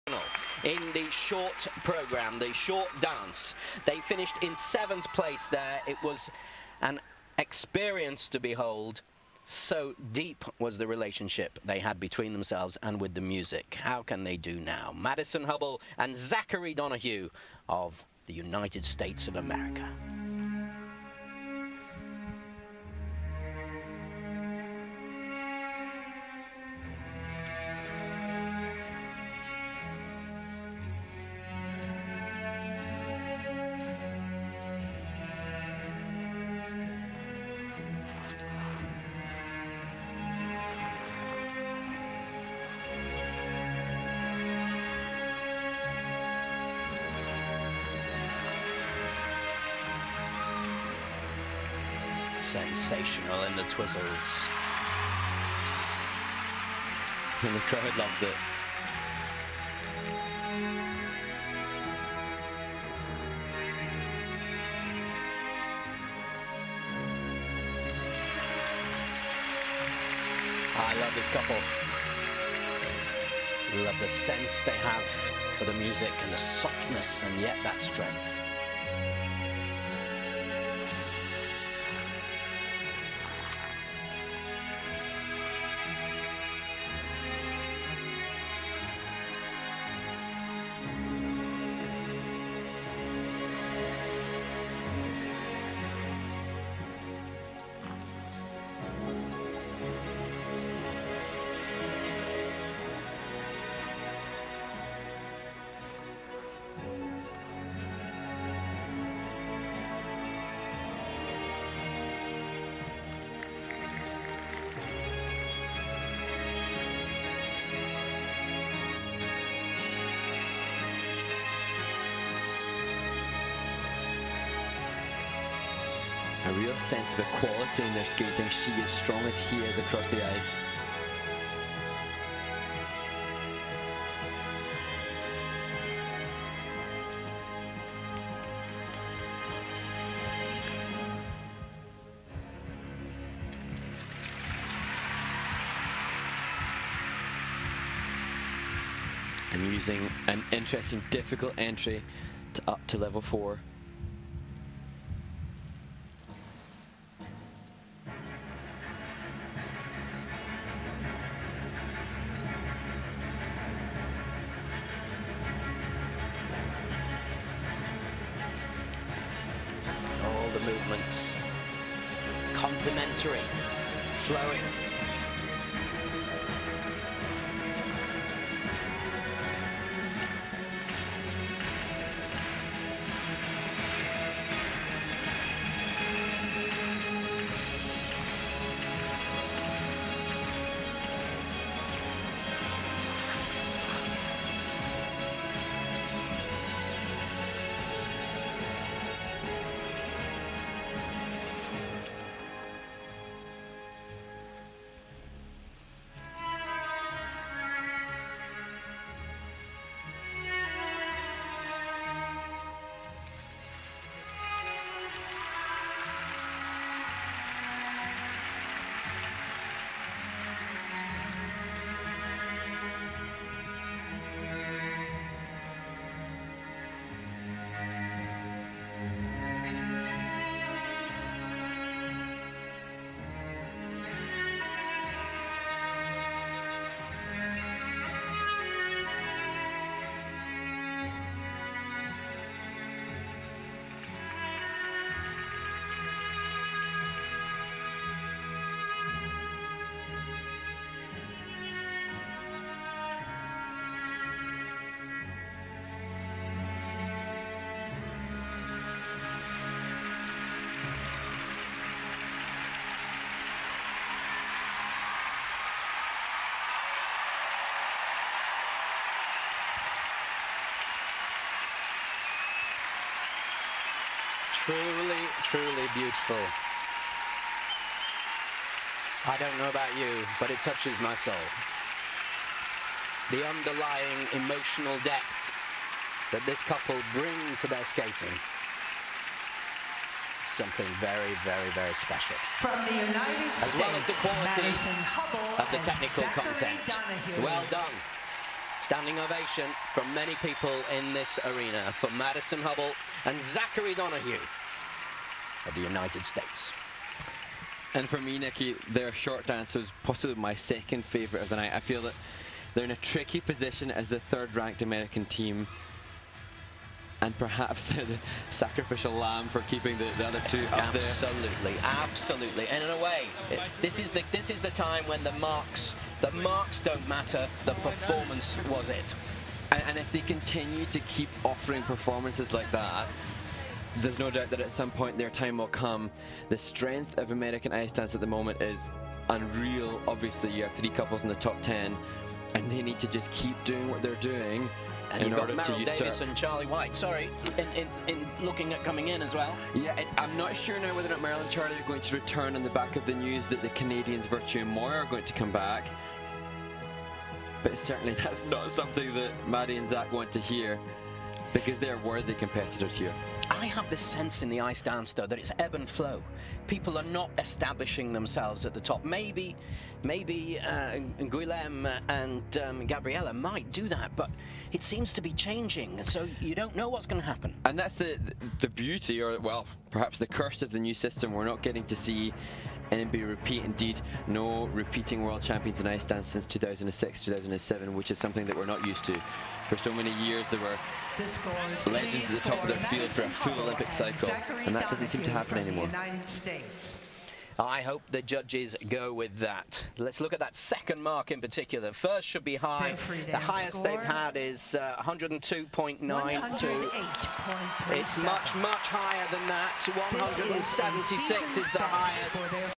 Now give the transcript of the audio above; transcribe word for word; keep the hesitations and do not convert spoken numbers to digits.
In the short program, the short dance, they finished in seventh place there. It was an experience to behold. So deep was the relationship they had between themselves and with the music. How can they do now? Madison Hubble and Zachary Donahue of the United States of America. Sensational in the twizzles. And the crowd loves it. I love this couple. Love the sense they have for the music and the softness and yet that strength. A real sense of equality in their skating. She is strong as he is across the ice. And using an interesting, difficult entry to up to level four. The movements, complementary, flowing. Truly, truly beautiful. I don't know about you, but it touches my soul. The underlying emotional depth that this couple bring to their skating. Something very, very, very special. From the United As well as the States, quality Madison Hubble of the technical and content. Zachary Donahue. Well done. Standing ovation from many people in this arena for Madison Hubble and Zachary Donoghue of the United States. And for me, Nicky, their short dance was possibly my second favourite of the night. I feel that they're in a tricky position as the third-ranked American team, and perhaps they're the sacrificial lamb for keeping the, the other two up there. Absolutely, absolutely. And in a way, it, this is the this is the time when the marks the marks don't matter. The performance was it. And, and if they continue to keep offering performances like that, there's no doubt that at some point their time will come. The strength of American ice dance at the moment is unreal. Obviously, you have three couples in the top ten, and they need to just keep doing what they're doing. And in you've order got to Meryl usurp. Davis and Charlie White, sorry, in, in, in looking at coming in as well. Yeah, it, I'm not sure now whether or not Meryl and Charlie are going to return on the back of the news that the Canadians Virtue and Moy are going to come back. But certainly that's not something that Maddie and Zach want to hear, because they're worthy competitors here. I have this sense in the ice dance, though, that it's ebb and flow. People are not establishing themselves at the top. Maybe, maybe uh, Guilhem and um, Gabriella might do that, but it seems to be changing, so you don't know what's going to happen. And that's the the beauty, or well, perhaps the curse of the new system. We're not getting to see anybody repeat. Indeed, no repeating world champions in ice dance since two thousand six, two thousand seven, which is something that we're not used to. For so many years, there were legends at the top of their field for a full Olympic cycle, and that doesn't seem to happen anymore. I hope the judges go with that. Let's look at that second mark in particular. First should be high. The highest they've had is uh, one hundred two point nine two. It's much, much higher than that. one hundred seventy-six is the highest.